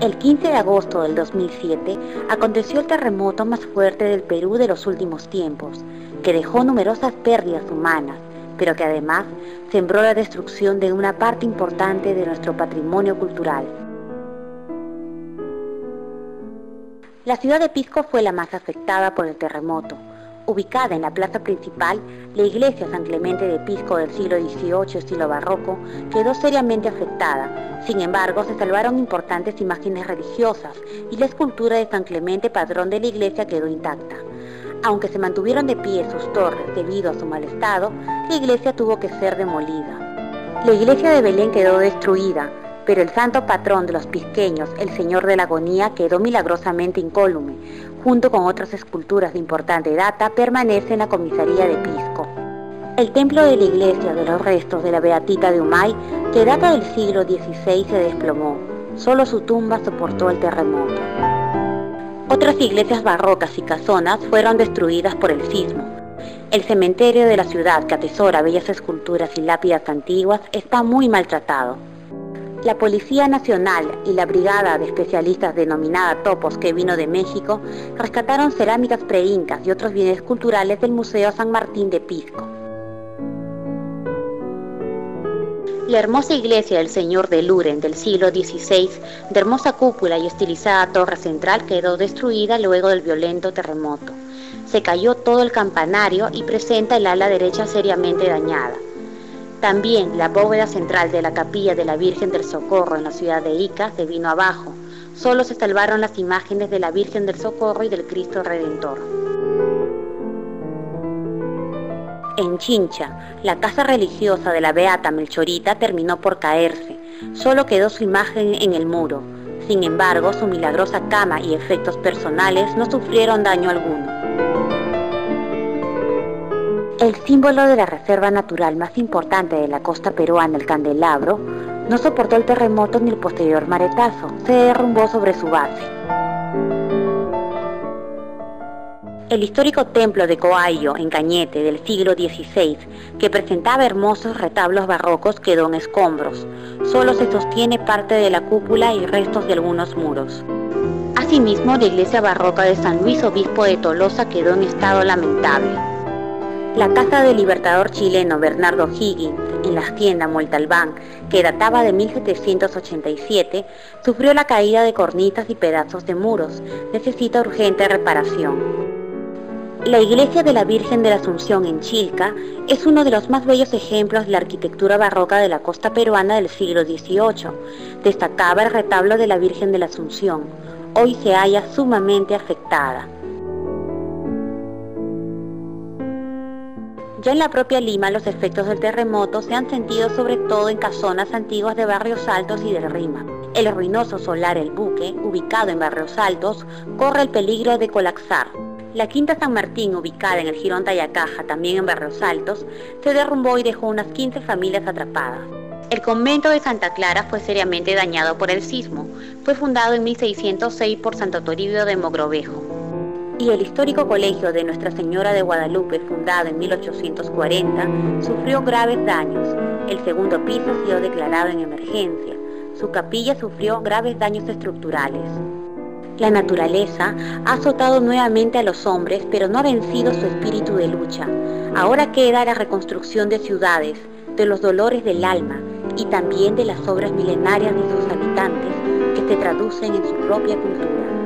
El 15 de agosto del 2007 aconteció el terremoto más fuerte del Perú de los últimos tiempos, que dejó numerosas pérdidas humanas, pero que además sembró la destrucción de una parte importante de nuestro patrimonio cultural. La ciudad de Pisco fue la más afectada por el terremoto. Ubicada en la plaza principal, la iglesia San Clemente de Pisco del siglo XVIII, estilo barroco, quedó seriamente afectada. Sin embargo, se salvaron importantes imágenes religiosas y la escultura de San Clemente, patrón de la iglesia, quedó intacta. Aunque se mantuvieron de pie sus torres debido a su mal estado, la iglesia tuvo que ser demolida. La iglesia de Belén quedó destruida, pero el santo patrón de los pisqueños, el Señor de la Agonía, quedó milagrosamente incólume. Junto con otras esculturas de importante data, permanece en la comisaría de Pisco. El templo de la iglesia de los restos de la Beatita de Humay, que data del siglo XVI, se desplomó. Solo su tumba soportó el terremoto. Otras iglesias barrocas y casonas fueron destruidas por el sismo. El cementerio de la ciudad, que atesora bellas esculturas y lápidas antiguas, está muy maltratado. La Policía Nacional y la Brigada de Especialistas denominada Topos, que vino de México, rescataron cerámicas preincas y otros bienes culturales del Museo San Martín de Pisco. La hermosa iglesia del Señor de Luren del siglo XVI, de hermosa cúpula y estilizada torre central, quedó destruida luego del violento terremoto. Se cayó todo el campanario y presenta el ala derecha seriamente dañada. También la bóveda central de la capilla de la Virgen del Socorro en la ciudad de Ica se vino abajo. Solo se salvaron las imágenes de la Virgen del Socorro y del Cristo Redentor. En Chincha, la casa religiosa de la Beata Melchorita terminó por caerse. Solo quedó su imagen en el muro. Sin embargo, su milagrosa cama y efectos personales no sufrieron daño alguno. El símbolo de la reserva natural más importante de la costa peruana, el Candelabro, no soportó el terremoto ni el posterior maretazo, se derrumbó sobre su base. El histórico templo de Coayo, en Cañete, del siglo XVI, que presentaba hermosos retablos barrocos, quedó en escombros. Solo se sostiene parte de la cúpula y restos de algunos muros. Asimismo, la iglesia barroca de San Luis Obispo de Tolosa quedó en estado lamentable. La casa del libertador chileno Bernardo Higgins, en la hacienda Montalbán, que databa de 1787, sufrió la caída de cornisas y pedazos de muros. Necesita urgente reparación. La iglesia de la Virgen de la Asunción en Chilca es uno de los más bellos ejemplos de la arquitectura barroca de la costa peruana del siglo XVIII. Destacaba el retablo de la Virgen de la Asunción. Hoy se halla sumamente afectada. Ya en la propia Lima, los efectos del terremoto se han sentido sobre todo en casonas antiguas de Barrios Altos y del Rima. El ruinoso solar El Buque, ubicado en Barrios Altos, corre el peligro de colapsar. La Quinta San Martín, ubicada en el Jirón Tayacaja, también en Barrios Altos, se derrumbó y dejó unas 15 familias atrapadas. El convento de Santa Clara fue seriamente dañado por el sismo. Fue fundado en 1606 por Santo Toribio de Mogrovejo. Y el histórico colegio de Nuestra Señora de Guadalupe, fundado en 1840, sufrió graves daños. El segundo piso ha sido declarado en emergencia. Su capilla sufrió graves daños estructurales. La naturaleza ha azotado nuevamente a los hombres, pero no ha vencido su espíritu de lucha. Ahora queda la reconstrucción de ciudades, de los dolores del alma y también de las obras milenarias de sus habitantes, que se traducen en su propia cultura.